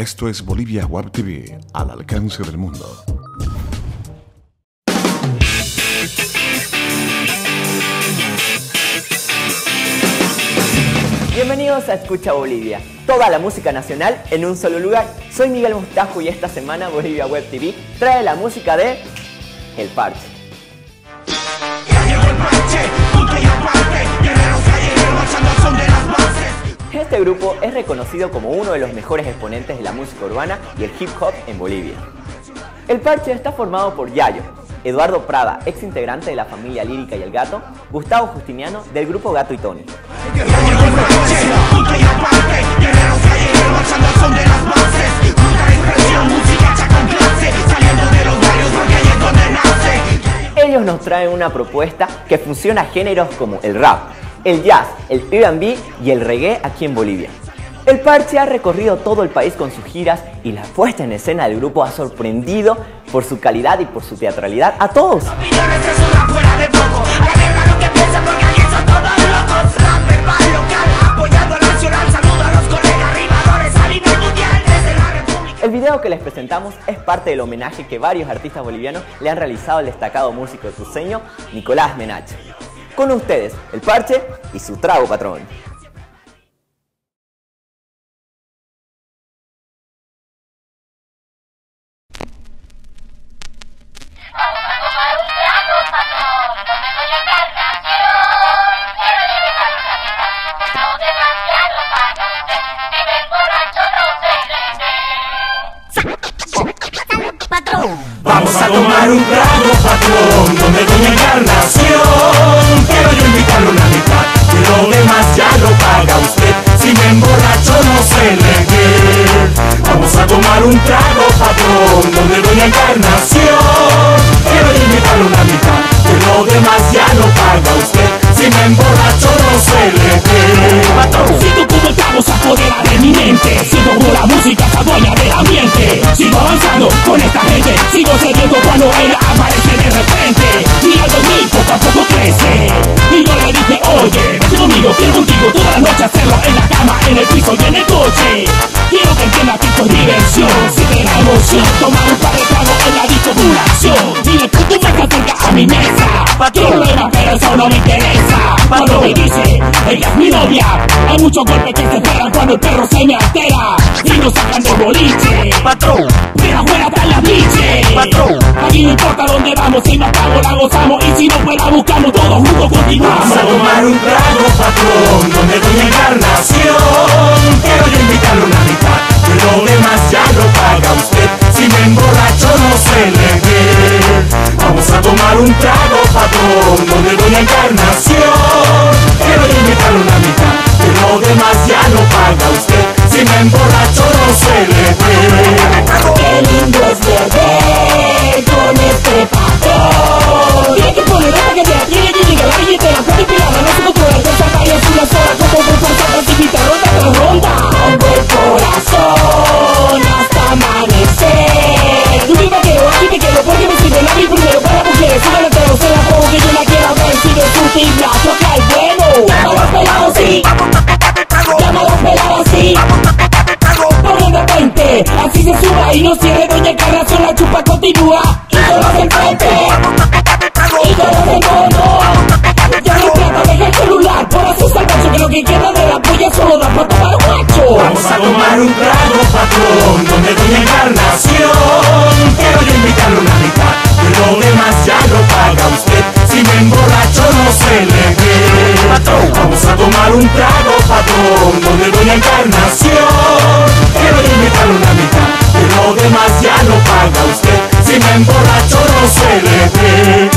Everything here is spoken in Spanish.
Esto es Bolivia Web TV, al alcance del mundo. Bienvenidos a Escucha Bolivia, toda la música nacional en un solo lugar. Soy Miguel Mostajo y esta semana Bolivia Web TV trae la música de El Parche. Este grupo es reconocido como uno de los mejores exponentes de la música urbana y el hip hop en Bolivia. El Parche está formado por Yayo, Eduardo Prada, ex integrante de la familia Lírica y El Gato, Gustavo Justiniano del grupo Gato y Tony. Ellos nos traen una propuesta que fusiona géneros como el rap, el jazz, el R&B y el reggae aquí en Bolivia. El Parche ha recorrido todo el país con sus giras y la puesta en escena del grupo ha sorprendido por su calidad y por su teatralidad a todos. El video que les presentamos es parte del homenaje que varios artistas bolivianos le han realizado al destacado músico cruceño Nicolás Menacho. Con ustedes, El Parche y su trago patrón. Vamos a tomar un trago, patrón, donde doña Encarnación. Quiero yo invitarlo a la mitad, y lo demás ya lo paga usted. Si me emborracho no se le ve. Vamos a tomar un trago, patrón, donde doña Encarnación. Quiero yo invitarlo a la mitad, y lo demás ya lo paga usted. Si me emborracho no se le ve. Patrón, si tú como estamos a poder de mi mente, sigo con la música que adueña del ambiente. Sigo avanzando con esta gente, sigo cediendo cuando él aparece de repente. Mirando en mí, poco a poco crece. Y yo le dije, oye, vete conmigo, quiero contigo toda la noche hacerlo en la cama, en el piso y en el coche. Quiero que entienda que esto es diversión, siente la emoción, tomar un par de tragos en la disco con una acción. Y después tú me acercas a mi mesa, problema, pero eso no me interesa. Cuando me dice, ella es mi novia, hay muchos golpes que se esperan cuando el perro se me altera. Y nos sacan del boliche, patrón, pero afuera está la biche, patrón. Aquí no importa dónde vamos, si nos pago la gozamos. Y si no pues la buscamos, todos juntos continuamos. Vamos a tomar un trago, patrón, donde doña Encarnación. Quiero yo invitarlo a una mitad, pero lo demás ya lo paga usted. Si me emborracho no se le ve. Vamos a tomar un trago, patrón, donde doña Encarnación. Quiero yo invitarlo a una mitad, pero lo demás ya lo paga usted. Si me emborracho no se le ve. Qué lindo es beber con este patrón. Tiene que poner hasta que te la tiene y llega la billetera con mi pilada. No se controla el saltar y es una sola como con fuerza precipita ronda tras ronda. Pongo el corazón hasta amanecer. Tú me quedo, aquí me quedo porque me sirve la mi primero para mujeres. Si no la tengo, se la pongo que yo la quiero ver. Si no es un tibla, toca el bueno. Llama a los pelados, sí. Llama a los pelados, sí. Poniendo 20, así se suba y no cierre doña Encarnación, la chupa continúa. Y todos se enfrente, y todos se encono. Ya no trata, deja el celular, por asustar macho, que lo que queda de la polla solo da para tomar un macho. Vamos a tomar un trago, patrón, donde doña Encarnación. Quiero yo invitarlo a una mitad, pero lo demás ya lo paga usted. Si me emborracho no se le ve. Patrón, vamos a tomar un trago, patrón, donde doña Encarnación. Quiero yo invitarlo a una mitad, pero lo demás ya lo paga usted. Si me emborracho no se le ve.